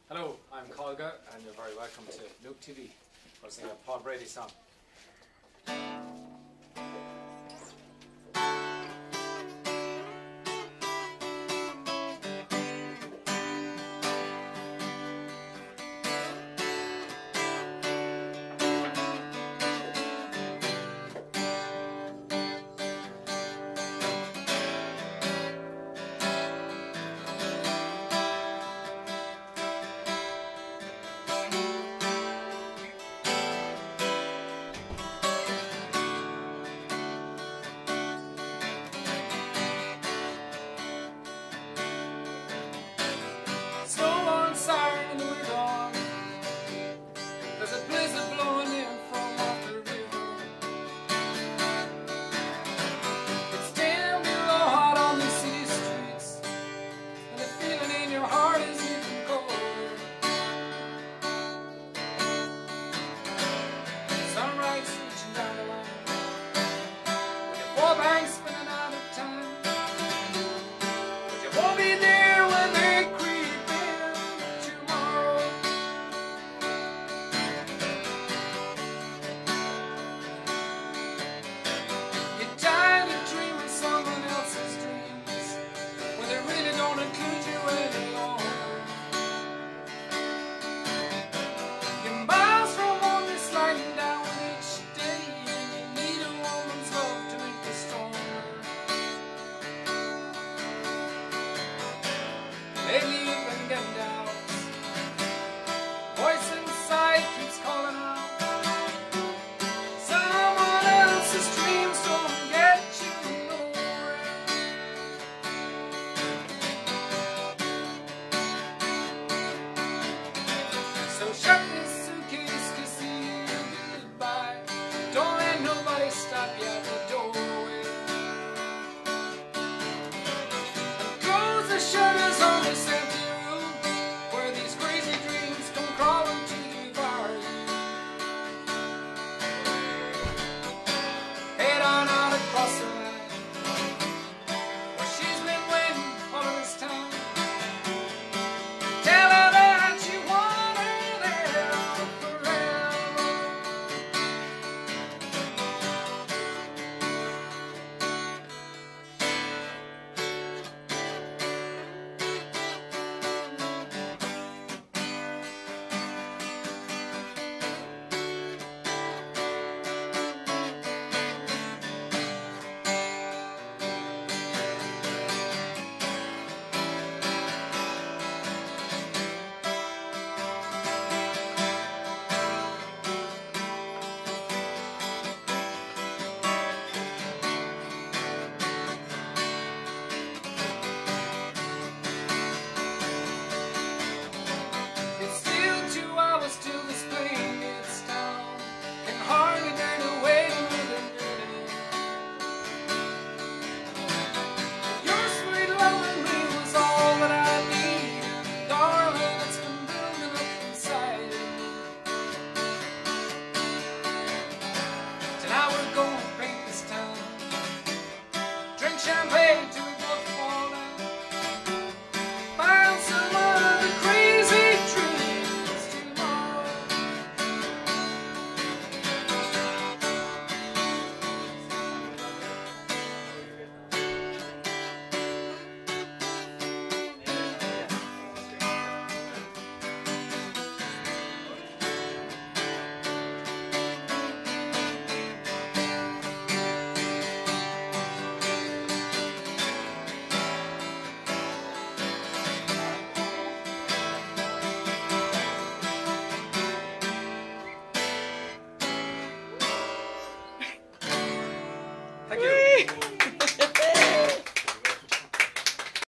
Hello, I'm Colga, and you're very welcome to Nuke TV. We'll sing a Paul Brady song. Siren and we're gone. There's a blizzard blowing in from off the river. It's damn below hot on these city streets, and the feeling in your heart is even colder. Sunrise reaching down the line, with your four banks spinning out of time, but you won't be there when they include you anymore. You're miles from home, you're sliding down each day, and you need a woman's love to make you stronger. Lately you've been getting down. Voice inside keeps calling out. Someone else's dreams don't get you nowhere. So shut this suitcase to see you goodbye. Don't let nobody stop you at the doorway. And close the shutters on this empty room, where these crazy dreams come crawling to devour you. Head on out across the line, where she's been waiting all this time. Tell her that you want her there forever. Till this plane gets down, and hardly dare to wait a minute. Your sweet loving me was all that I needed, darling. It's been building up inside of me. Tonight we're gonna paint this town, drink champagne till we both fall down, find some other crazy dreams. Thank you.